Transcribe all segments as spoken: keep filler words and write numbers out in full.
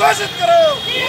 घोषित करो।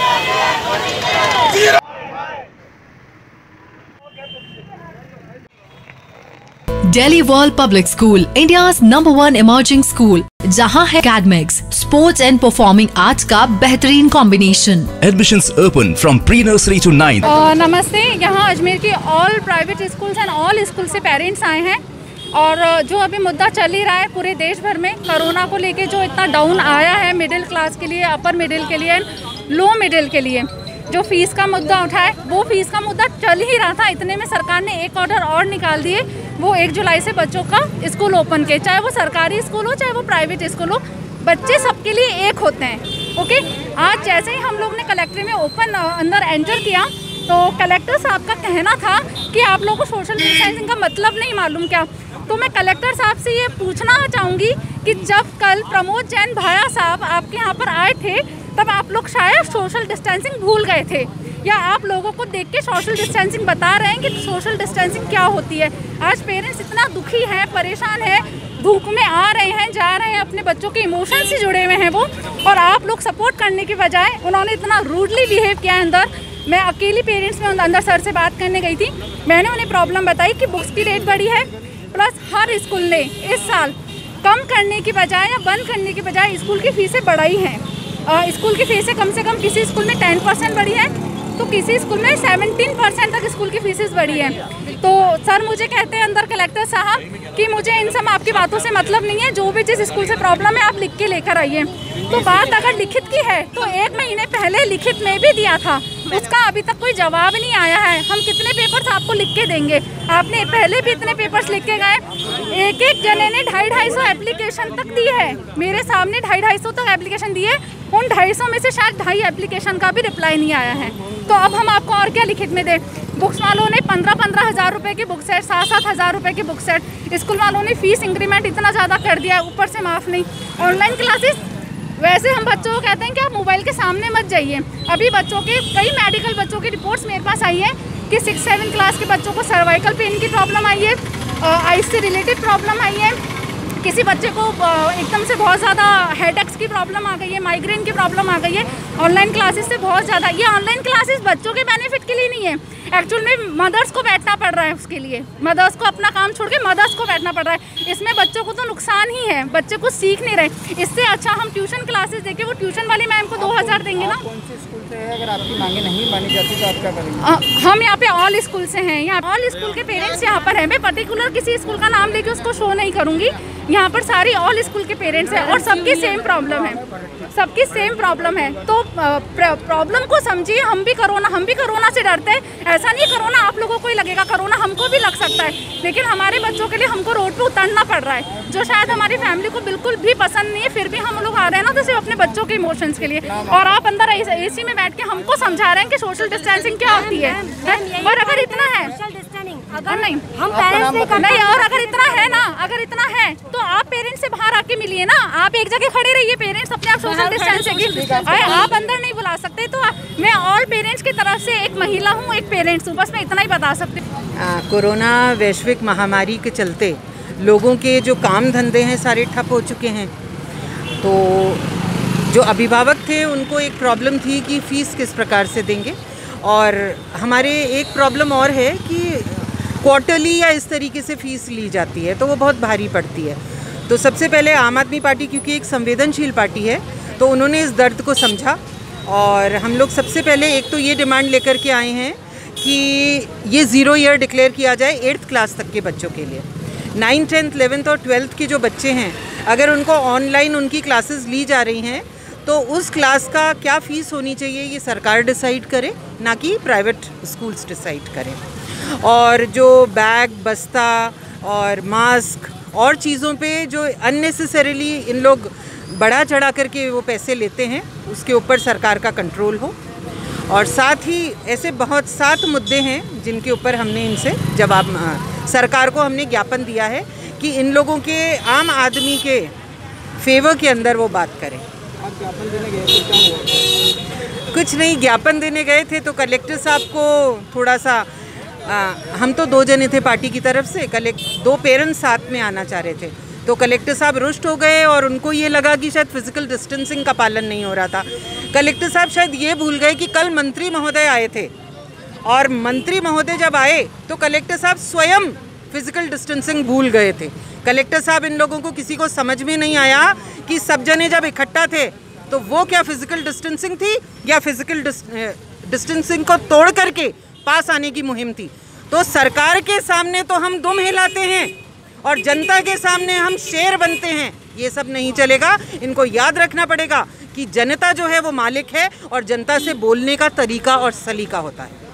Delhi World Public School, India's number one emerging school, जहां है academics, sports and performing arts का बेहतरीन combination. Admissions open from pre-nursery to ninth. uh, नमस्ते, यहाँ अजमेर की all private schools and all school से पेरेंट्स आए हैं और जो अभी मुद्दा चल ही रहा है पूरे देश भर में, कोरोना को लेके जो इतना डाउन आया है मिडिल क्लास के लिए, अपर मिडिल के लिए, लो मिडिल के लिए, जो फीस का मुद्दा उठा है, वो फीस का मुद्दा चल ही रहा था। इतने में सरकार ने एक ऑर्डर और निकाल दिए, वो एक जुलाई से बच्चों का स्कूल ओपन के, चाहे वो सरकारी स्कूल हो चाहे वो प्राइवेट स्कूल हो, बच्चे सबके लिए एक होते हैं। ओके, आज जैसे ही हम लोग ने कलेक्ट्रेट में ओपन अंदर एंटर किया तो कलेक्टर साहब का कहना था कि आप लोगों को सोशल डिस्टेंसिंग का मतलब नहीं मालूम क्या। तो मैं कलेक्टर साहब से ये पूछना चाहूँगी कि जब कल प्रमोद जैन भाया साहब आपके यहाँ पर आए थे तब आप लोग शायद सोशल डिस्टेंसिंग भूल गए थे, या आप लोगों को देख के सोशल डिस्टेंसिंग बता रहे हैं कि सोशल डिस्टेंसिंग क्या होती है। आज पेरेंट्स इतना दुखी हैं, परेशान हैं, धूप में आ रहे हैं, जा रहे हैं, अपने बच्चों के इमोशन से जुड़े हुए हैं वो, और आप लोग सपोर्ट करने के बजाय उन्होंने इतना रूडली बिहेव किया है। अंदर मैं अकेली पेरेंट्स में अंदर सर से बात करने गई थी, मैंने उन्हें प्रॉब्लम बताई कि बुक्स की रेट बढ़ी है, प्लस हर स्कूल ने इस साल कम करने की बजाय या बंद करने की बजाय स्कूल की फीसें बढ़ाई हैं। स्कूल की फीसें कम से कम किसी स्कूल में टेन परसेंट बढ़ी है तो किसी स्कूल में सेवनटीन परसेंट तक स्कूल की फीसेस बढ़ी है। तो सर मुझे कहते हैं अंदर कलेक्टर साहब कि मुझे इन सब आपकी बातों से मतलब नहीं है, जो भी जिस स्कूल से प्रॉब्लम है आप लिख के लेकर आइए। तो बात अगर लिखित की है तो एक महीने पहले लिखित में भी दिया था, उसका अभी तक कोई जवाब नहीं आया है। हम कितने पेपर्स आपको लिख के देंगे, आपने पहले भी इतने पेपर्स लिख के गए, एक एक जने ने ढाई ढाई सौ एप्लीकेशन तक दी है, मेरे सामने ढाई ढाई सौ तक एप्लीकेशन दिए, उन ढाई सौ में से शायद ढाई एप्लीकेशन का भी रिप्लाई नहीं आया है। तो अब हम आपको और क्या लिखित में दें? बुक्स वालों ने पंद्रह पंद्रह हज़ार रुपये की बुक सेट, सात सात हज़ार रुपये की बुक सेट, स्कूल वालों ने फीस इंक्रीमेंट इतना ज़्यादा कर दिया है, ऊपर से माफ़ नहीं। ऑनलाइन क्लासेस, वैसे हम बच्चों को कहते हैं कि आप मोबाइल के सामने मत जाइए। अभी बच्चों के कई मेडिकल बच्चों की रिपोर्ट्स मेरे पास आई है कि सिक्स सेवन क्लास के बच्चों को सर्वाइकल पेन की प्रॉब्लम आई है, आइस से रिलेटेड प्रॉब्लम आई है, किसी बच्चे को एकदम से बहुत ज़्यादा हेडेक्स की प्रॉब्लम आ गई है, माइग्रेन की प्रॉब्लम आ गई है ऑनलाइन क्लासेस से बहुत ज़्यादा। ये ऑनलाइन क्लासेस बच्चों के बेनिफिट के लिए नहीं है, एक्चुअल में मदर्स को बैठना पड़ रहा है, उसके लिए मदर्स को अपना काम छोड़ के मदर्स को बैठना पड़ रहा है। इसमें बच्चों को तो नुकसान ही है, बच्चे कुछ सीख नहीं रहे। इससे अच्छा हम ट्यूशन क्लासेस देके वो ट्यूशन वाली मैम को दो हज़ार देंगे ना। कौन से स्कूल से है? अगर आपकी मांगे नहीं मानी जाती तो आप क्या करेंगे? हम यहाँ पे ऑल स्कूल से हैं, यहाँ ऑल स्कूल के पेरेंट्स यहाँ पर हैं। मैं पर्टिकुलर किसी स्कूल का नाम लेके उसको शो नहीं करूँगी, यहाँ पर सारी ऑल स्कूल के पेरेंट्स हैं और सबकी सेम प्रॉब्लम है, सबकी सेम प्रॉब्लम है। तो प्रॉब्लम को समझिए, हम भी कोरोना हम भी कोरोना से डरते हैं, ऐसा नहीं कोरोना आप लोगों को ही लगेगा, कोरोना हमको भी लग सकता है, लेकिन हमारे बच्चों के लिए हमको रोड पे उतरना पड़ रहा है, जो शायद हमारी फैमिली को बिल्कुल भी पसंद नहीं है, फिर भी हम लोग आ रहे हैं ना तो सिर्फ अपने बच्चों के इमोशंस के लिए। और आप अंदर एसी में बैठ के हमको समझा रहे हैं कि सोशल डिस्टेंसिंग क्या होती है। और अगर इतना है अगर नहीं हम पेरेंट्स नहीं करना, नहीं, और अगर इतना है ना, अगर इतना है तो आप पेरेंट्स से बाहर आके मिलिए ना, आप एक जगह खड़े रहिए, पेरेंट्स अपने आप सोशल डिस्टेंसिंग, आप अंदर नहीं बुला सकते। तो मैं ऑल पेरेंट्स की तरफ से एक महिला हूँ, एक पेरेंट्स हूँ, बस मैं इतना ही बता सकती हूँ। कोरोना वैश्विक महामारी के चलते लोगों के जो काम धंधे हैं सारे ठप हो चुके हैं, तो जो अभिभावक थे उनको एक प्रॉब्लम थी कि फ़ीस किस प्रकार से देंगे, और हमारे एक प्रॉब्लम और है कि क्वार्टरली या इस तरीके से फ़ीस ली जाती है तो वो बहुत भारी पड़ती है। तो सबसे पहले आम आदमी पार्टी, क्योंकि एक संवेदनशील पार्टी है, तो उन्होंने इस दर्द को समझा, और हम लोग सबसे पहले एक तो ये डिमांड लेकर के आए हैं कि ये ज़ीरो ईयर डिक्लेयर किया जाए एट्थ क्लास तक के बच्चों के लिए। नाइन्थ टेंथ इलेवेंथ और ट्वेल्थ के जो बच्चे हैं, अगर उनको ऑनलाइन उनकी क्लासेस ली जा रही हैं तो उस क्लास का क्या फ़ीस होनी चाहिए ये सरकार डिसाइड करे, ना कि प्राइवेट स्कूल्स डिसाइड करें। और जो बैग, बस्ता और मास्क और चीज़ों पे जो अननेसेसरीली इन लोग बढ़ा चढ़ा करके वो पैसे लेते हैं, उसके ऊपर सरकार का कंट्रोल हो। और साथ ही ऐसे बहुत सात मुद्दे हैं जिनके ऊपर हमने इनसे जवाब, सरकार को हमने ज्ञापन दिया है कि इन लोगों के, आम आदमी के फेवर के अंदर वो बात करें। आप ज्ञापन देने गए थे, क्या हुआ? कुछ नहीं, ज्ञापन देने गए थे तो कलेक्टर साहब को थोड़ा सा आ, हम तो दो जने थे पार्टी की तरफ से, कलेक्ट दो पेरेंट्स साथ में आना चाह रहे थे, तो कलेक्टर साहब रुष्ट हो गए और उनको ये लगा कि शायद फिज़िकल डिस्टेंसिंग का पालन नहीं हो रहा था। कलेक्टर साहब शायद ये भूल गए कि कल मंत्री महोदय आए थे, और मंत्री महोदय जब आए तो कलेक्टर साहब स्वयं फिजिकल डिस्टेंसिंग भूल गए थे। कलेक्टर साहब इन लोगों को किसी को समझ में नहीं आया कि सब जने जब इकट्ठा थे तो वो क्या फिजिकल डिस्टेंसिंग थी या फिजिकल डिस्टेंसिंग को तोड़ करके पास आने की मुहिम थी। तो सरकार के सामने तो हम दुम हिलाते हैं और जनता के सामने हम शेर बनते हैं, ये सब नहीं चलेगा। इनको याद रखना पड़ेगा कि जनता जो है वो मालिक है और जनता से बोलने का तरीका और सलीका होता है।